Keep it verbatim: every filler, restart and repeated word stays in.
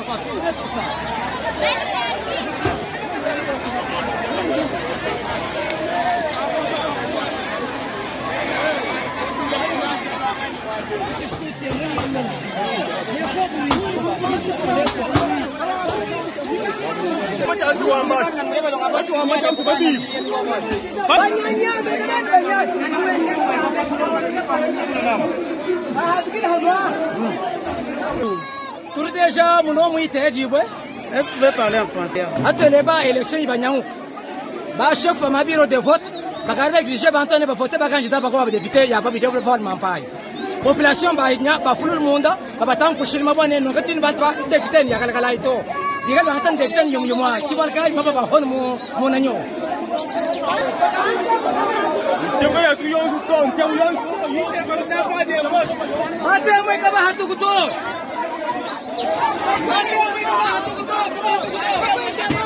quoi, filmez tout ça. Tout déjà, mon nom est Teddy. Elle pouvait parler en français. Attendez, bah, élection, il va y avoir. Bah, chef, ma bureau de vote. Bah, quand exiger, bah, Antoine, bah, voter, bah, candidat, bah, quoi, député, il y a pas de vote, ma paille. Population, bah, il y a pas tout le monde. Bah, tant que je ne m'abonne pas, non, que tu ne vas pas, député, il y a quelqu'un là, et tout. Il y a un député, il y a un mois, qui va le gars, il m'a pas honte, mon, mon agneau. Tu veux que tu aies un compte, tu as un compte, tu Ate mo ka ba hatukuto? Ate mo ka ba hatukuto?